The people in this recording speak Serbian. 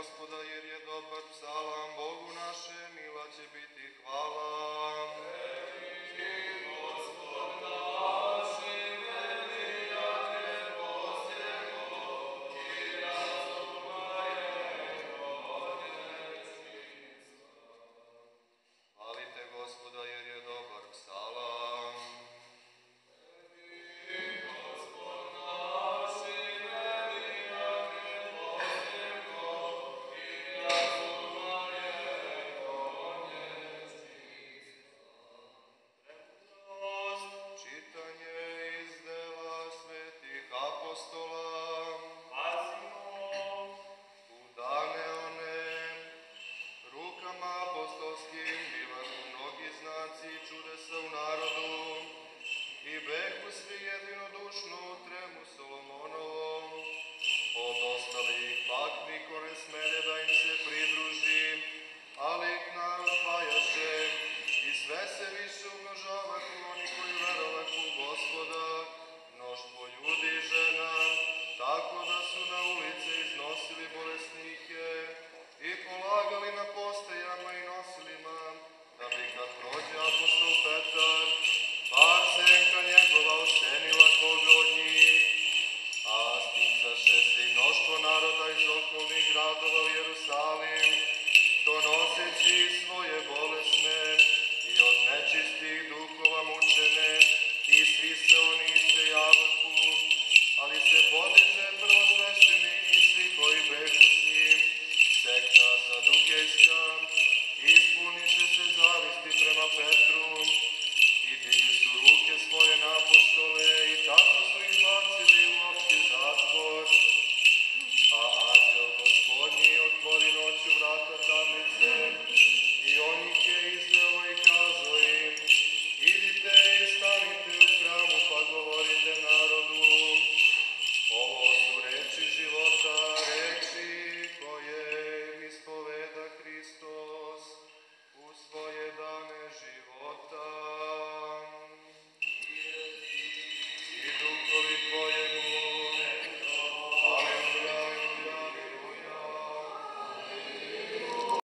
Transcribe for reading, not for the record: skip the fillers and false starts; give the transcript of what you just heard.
Gospoda, jer je dobar. Psalam Bogu našem, mila će biti hvala. Hvalite Gospoda, jer je dobar. Psalam. Čitanje iz dela svetih apostola. U dane one, rukama apostolskim bivahu mnogi znaci i čudesa u narodu i behu svi jedinodušno u tremu Solomonovom. Od ostalih pak niko ne smere da im se pridruži, ali ih narod hvajaše i sve se više umnožavahu oni koji verovahu u Gospoda, mnoštvo ljudi i žena, tako da su na ulice iznosili bolesnike i polagali na postajama i nosilima, da bi kad prođe apostol Petar, bar senka njegova osenila koga od njih. A sticaše se i mnoštvo naroda iz okolnih gradova u Jerusalim, donoseći svoje bolesne i od nečistih duhova mučene, i svi se oni isejavahu, ali se podiže